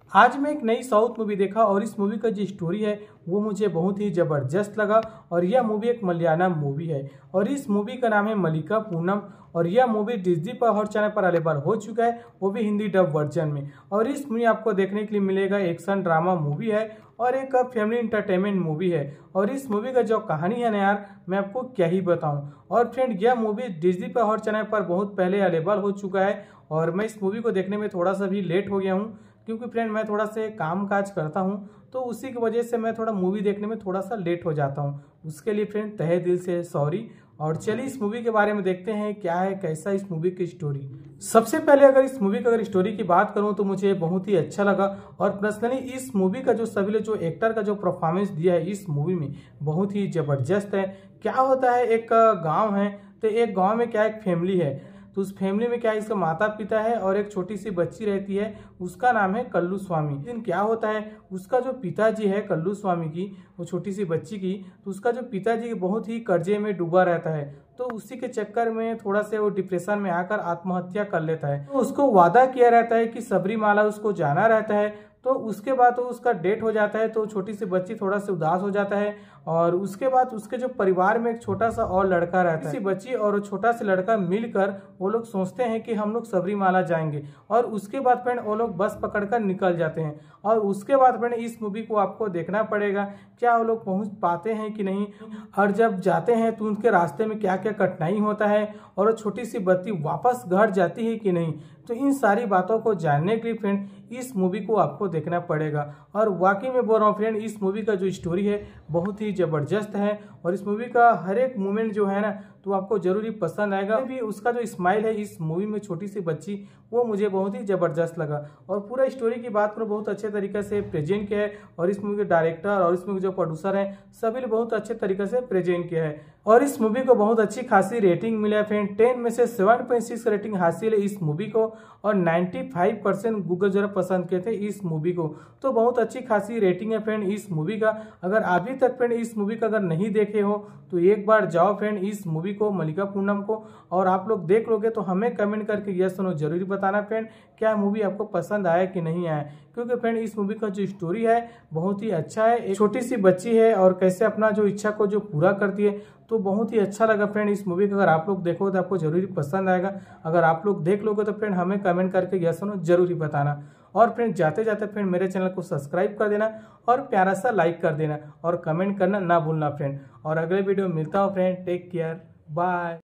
आज मैं एक नई साउथ मूवी देखा और इस मूवी का जो स्टोरी है वो मुझे बहुत ही ज़बरदस्त लगा। और यह मूवी एक मलयालम मूवी है और इस मूवी का नाम है मल्लिका पूनम। और यह मूवी डिज्नी पर हॉट चैनल पर अवेलेबल हो चुका है, वो भी हिंदी डब वर्जन में। और इस मूवी आपको देखने के लिए मिलेगा, एक्शन ड्रामा मूवी है और एक फैमिली इंटरटेनमेंट मूवी है। और इस मूवी का जो कहानी है ना यार, मैं आपको क्या ही बताऊं। और फ्रेंड, यह मूवी डिज्नी पर हॉट चैनल पर बहुत पहले अवेलेबल हो चुका है और मैं इस मूवी को देखने में थोड़ा सा भी लेट हो गया हूँ, क्योंकि फ्रेंड मैं थोड़ा से काम काज करता हूँ, तो उसी की वजह से मैं थोड़ा मूवी देखने में थोड़ा सा लेट हो जाता हूँ। उसके लिए फ्रेंड तहे दिल से सॉरी। और चलिए इस मूवी के बारे में देखते हैं क्या है, कैसा इस मूवी की स्टोरी। सबसे पहले अगर इस मूवी की स्टोरी की बात करूं तो मुझे बहुत ही अच्छा लगा। और पर्सनली इस मूवी का जो सभी लोग जो एक्टर का जो परफॉर्मेंस दिया है इस मूवी में बहुत ही जबरदस्त है। क्या होता है, एक गाँव है, तो एक गाँव में क्या एक फैमिली है, तो उस फैमिली में क्या है, इसका माता पिता है और एक छोटी सी बच्ची रहती है, उसका नाम है कल्लू स्वामी। लेकिन क्या होता है, उसका जो पिताजी है कल्लू स्वामी की, वो छोटी सी बच्ची की, तो उसका जो पिताजी बहुत ही कर्जे में डूबा रहता है, तो उसी के चक्कर में थोड़ा से वो डिप्रेशन में आकर आत्महत्या कर लेता है। तो उसको वादा किया रहता है कि सबरीमाला उसको जाना रहता है, तो उसके बाद तो उसका डेट हो जाता है, तो छोटी सी बच्ची थोड़ा सा उदास हो जाता है। और उसके बाद उसके जो परिवार में एक छोटा सा और लड़का रहता है, इसी बच्ची और छोटा सा लड़का मिलकर वो लोग सोचते हैं कि हम लोग सबरीमाला जाएंगे। और उसके बाद फ्रेंड वो लोग बस पकड़कर निकल जाते हैं। और उसके बाद फ्रेंड इस मूवी को आपको देखना पड़ेगा, क्या वो लोग पहुंच पाते हैं कि नहीं, और जब जाते हैं तो उनके रास्ते में क्या क्या कठिनाई होता है, और वो छोटी सी बच्ची वापस घर जाती है कि नहीं। तो इन सारी बातों को जानने के लिए फ्रेंड इस मूवी को आपको देखना पड़ेगा। और वाकई में बोल रहा हूँ फ्रेंड, इस मूवी का जो स्टोरी है बहुत ही जबरदस्त है और इस मूवी का हर एक मोमेंट जो है ना, तो आपको जरूरी पसंद आएगा। भी उसका जो स्माइल है इस मूवी में, छोटी सी बच्ची, वो मुझे बहुत ही जबरदस्त लगा। और पूरा स्टोरी की बात करूँ, बहुत अच्छे तरीके से प्रेजेंट किया है। और इस मूवी के डायरेक्टर और इस मूवी के जो प्रोड्यूसर हैं सभी ने बहुत अच्छे तरीके से प्रेजेंट किया है। और इस मूवी को बहुत अच्छी खासी रेटिंग मिला है फ्रेंड, 10 में से 7.6 रेटिंग हासिल है इस मूवी को। और 95% गूगल जरा पसंद किए थे इस मूवी को, तो बहुत अच्छी खासी रेटिंग है फ्रेंड इस मूवी का। अगर अभी तक फ्रेंड इस मूवी का अगर नहीं देखे हो तो एक बार जाओ फ्रेंड इस मूवी को, मल्लिका पूनम को, और आप लोग देख लोगे तो हमें कमेंट करके यस नो जरूर बताना फ्रेंड, क्या मूवी आपको पसंद आया कि नहीं आया। क्योंकि फ्रेंड इस मूवी का जो स्टोरी है बहुत ही अच्छा है। एक छोटी सी बच्ची है और कैसे अपना जो इच्छा को जो पूरा करती है, तो बहुत ही अच्छा लगा फ्रेंड इस मूवी को। अगर आप लोग देखोगे तो आपको जरूरी पसंद आएगा। अगर आप लोग देख लोगे तो फ्रेंड हमें कमेंट करके यस नो जरूर बताना। और फ्रेंड जाते जाते फ्रेंड मेरे चैनल को सब्सक्राइब कर देना और प्यारा सा लाइक कर देना और कमेंट करना ना भूलना फ्रेंड। और अगले वीडियो में मिलता हूँ फ्रेंड, टेक केयर, बाय।